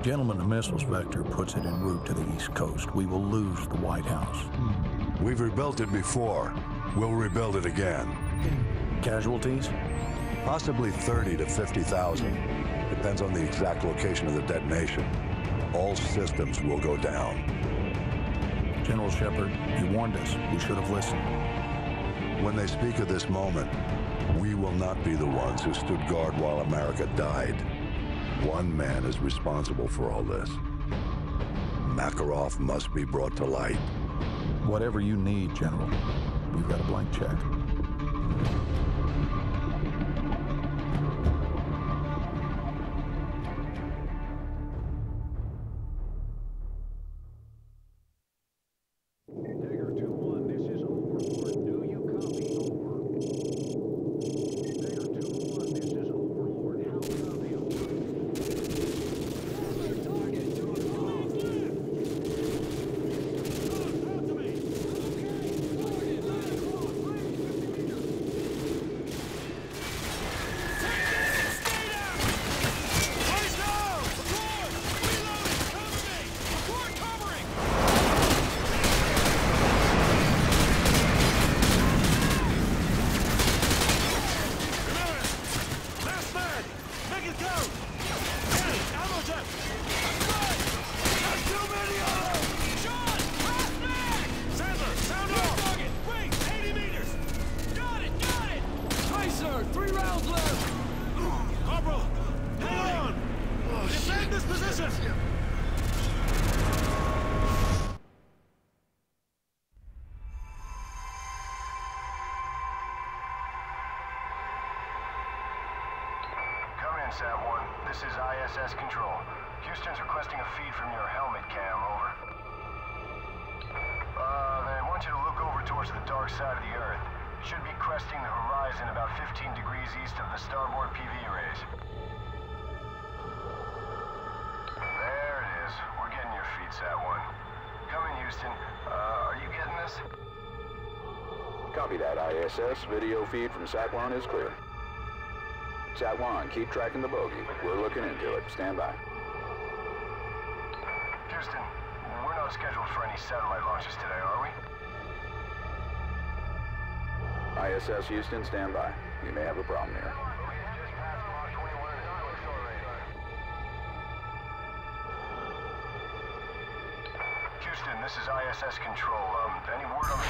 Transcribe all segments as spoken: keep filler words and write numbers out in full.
Gentlemen, the missiles vector puts it en route to the East Coast. We will lose the White House. We've rebuilt it before. We'll rebuild it again. Casualties? Possibly thirty to fifty thousand. Depends on the exact location of the detonation. All systems will go down. General Shepard, you warned us. We should have listened. When they speak of this moment, we will not be the ones who stood guard while America died. One man is responsible for all this. Makarov must be brought to light. Whatever you need, General. We've got a blank check. Sat one, this is I S S Control. Houston's requesting a feed from your helmet cam, over. Uh, they want you to look over towards the dark side of the Earth. Should be cresting the horizon about fifteen degrees east of the starboard P V rays. There it is. We're getting your feed, Sat one. Come in, Houston. Uh, are you getting this? Copy that, I S S. Video feed from Sat one is clear. Sat one, keep tracking the bogey. We're looking into it. Stand by. Houston, we're not scheduled for any satellite launches today, are we? I S S Houston, stand by. You may have a problem here. Houston, this is I S S Control. Um, any word on the...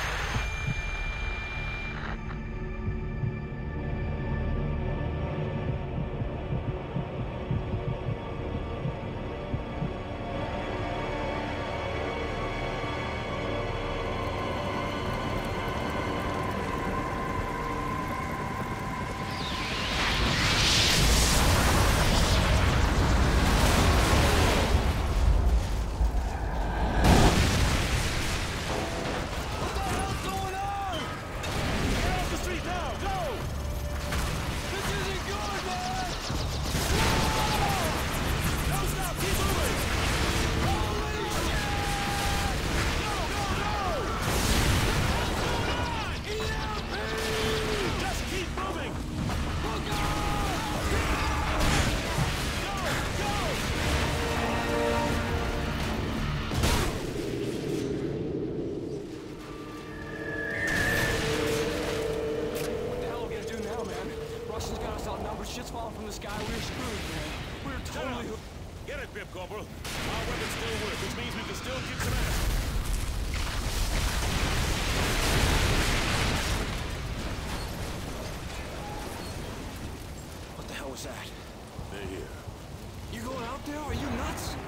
Shit's falling from the sky. We're screwed, man. We're totally... Get it, Pip Corporal. Our weapons still work, which means we can still kick some ass. What the hell was that? They're here. You going out there? Are you nuts?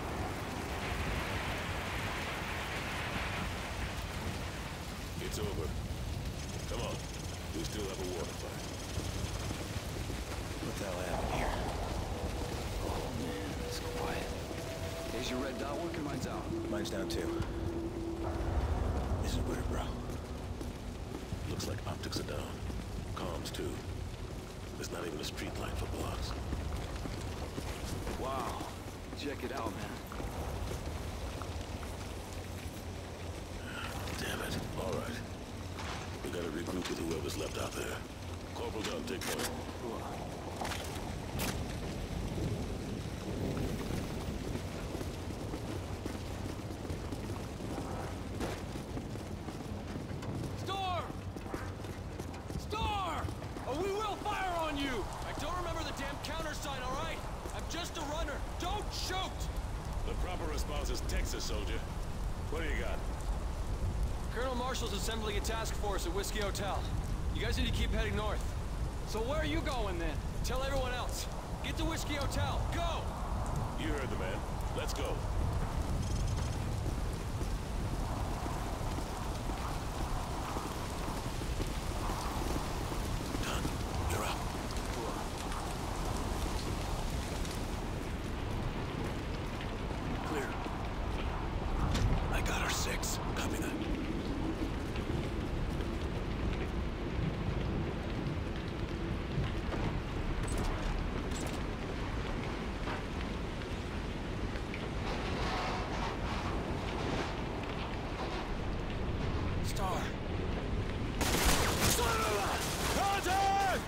It's over. Come on. We still have a war to fight. What the hell happened here? Oh man, it's quiet. Is your red dot working? Mine's out. Mine's down too. This is weird, bro. Looks like optics are down. Comms too. There's not even a street light for blocks. Wow. Check it out, man. Damn it. All right. We gotta regroup with whoever's left out there. Corporal Gunn, take point. This is Texas, soldier. What do you got? Colonel Marshall's assembling a task force at Whiskey Hotel. You guys need to keep heading north. So where are you going then? Tell everyone else. Get to Whiskey Hotel. Go! You heard the man. Let's go. Done. You're up. Clear. I got our six. Copy that. Star. Contact!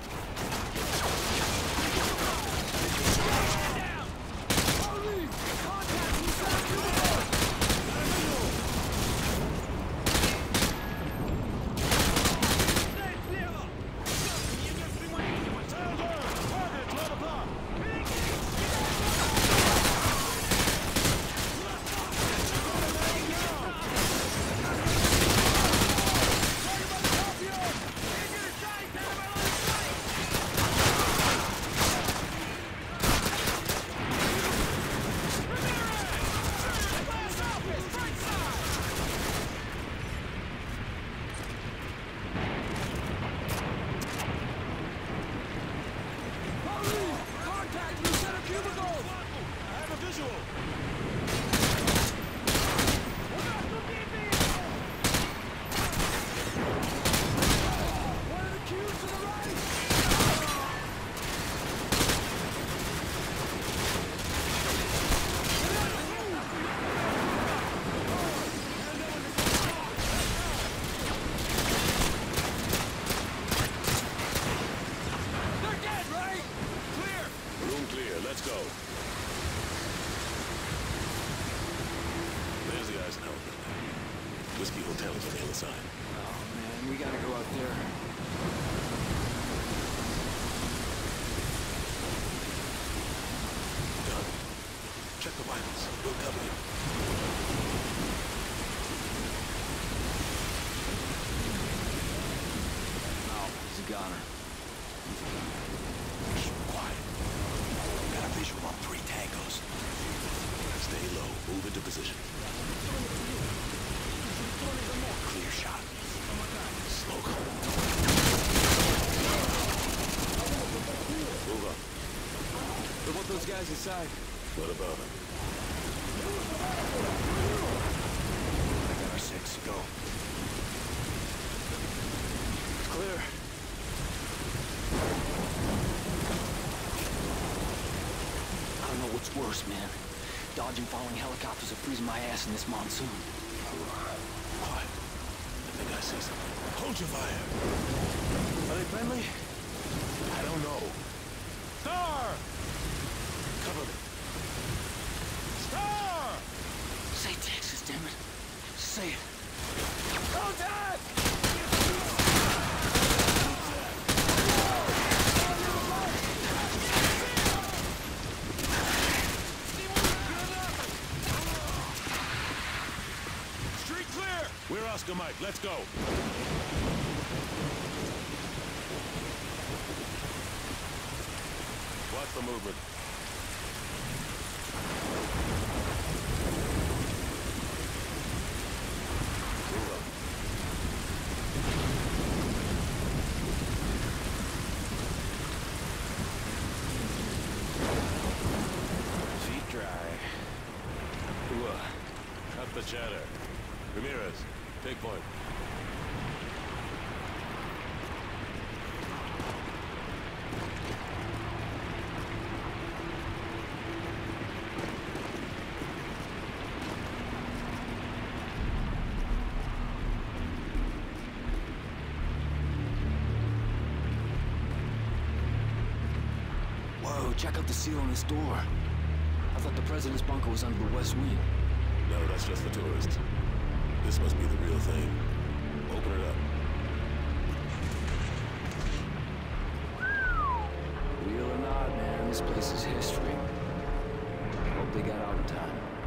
Let's go. There's the Eisenhower building. Whiskey Hotel is on the other side. Oh man, we gotta go out there. Done. Check the vitals. We'll cover you. Oh, he's a goner. Keep quiet. Got a visual on three tangos. Stay low. Move into position. Clear shot. Smoke. Move up. What about those guys inside? What about them? I got our six. Go. It's clear. I don't know what's worse, man. Dodging falling helicopters or freezing my ass in this monsoon. Quiet. I think I see something. Hold your fire. Are they friendly? I don't know. Star! Cover me. Star! Say Texas, damn it. Say it. Contact! Street clear! We're Oscar Mike. Let's go. Watch for movement. Move up. Feet dry. Ooh, uh, Cut the chatter. Ramirez, take point. Whoa, check out the seal on this door. I thought the president's bunker was under the west wing. No, that's just for tourists. This must be the real thing. Open it up. Real or not, man, this place is history. Hope they got out in time.